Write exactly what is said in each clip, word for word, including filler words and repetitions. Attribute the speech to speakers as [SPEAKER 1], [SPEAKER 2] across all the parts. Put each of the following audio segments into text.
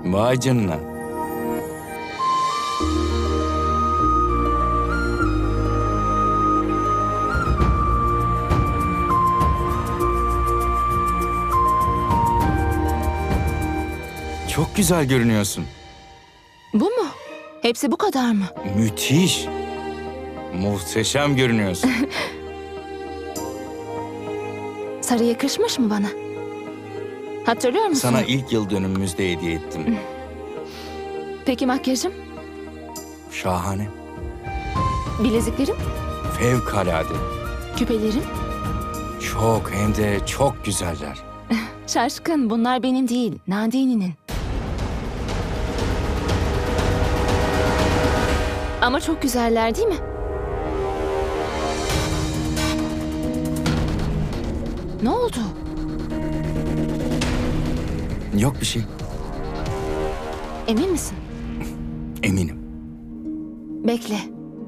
[SPEAKER 1] Vay canına. Çok güzel görünüyorsun.
[SPEAKER 2] Bu mu? Hepsi bu kadar mı?
[SPEAKER 1] Müthiş. Muhteşem görünüyorsun.
[SPEAKER 2] Sarı yakışmış mı bana? Hatırlıyor musun?
[SPEAKER 1] Sana ilk yıl dönümümüzde hediye ettim.
[SPEAKER 2] Peki makyajım?
[SPEAKER 1] Şahane.
[SPEAKER 2] Bileziklerim?
[SPEAKER 1] Fevkalade.
[SPEAKER 2] Küpelerim?
[SPEAKER 1] Çok hem de çok güzeller.
[SPEAKER 2] Şaşkın, bunlar benim değil, Nandini'nin. Ama çok güzeller değil mi? Ne oldu?
[SPEAKER 1] Yok bir şey.
[SPEAKER 2] Emin misin?
[SPEAKER 1] Eminim.
[SPEAKER 2] Bekle.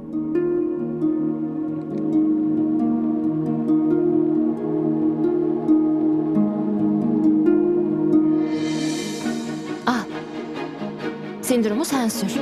[SPEAKER 2] Al. Sindromu sen sür.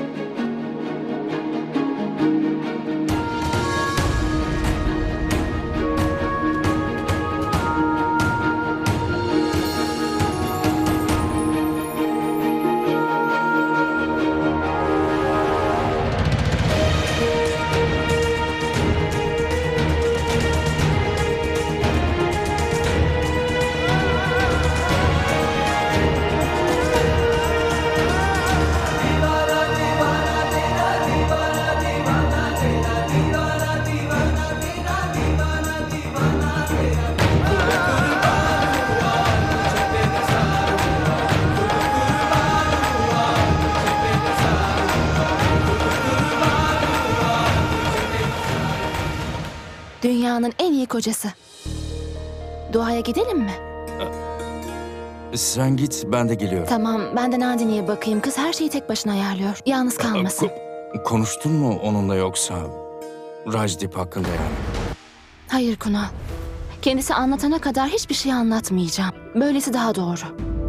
[SPEAKER 2] Dünyanın en iyi kocası. Duaya gidelim mi?
[SPEAKER 1] Sen git, ben de geliyorum.
[SPEAKER 2] Tamam, ben de Nandini'ye bakayım. Kız her şeyi tek başına ayarlıyor. Yalnız kalmasın.
[SPEAKER 1] Ko- konuştun mu onunla yoksa? Rajdip hakkında yani.
[SPEAKER 2] Hayır Kunal. Kendisi anlatana kadar hiçbir şey anlatmayacağım. Böylesi daha doğru.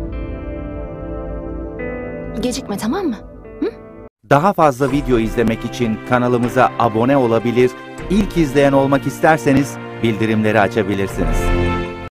[SPEAKER 2] Gecikme, tamam mı? Hı?
[SPEAKER 3] Daha fazla video izlemek için kanalımıza abone olabilir, ilk izleyen olmak isterseniz bildirimleri açabilirsiniz.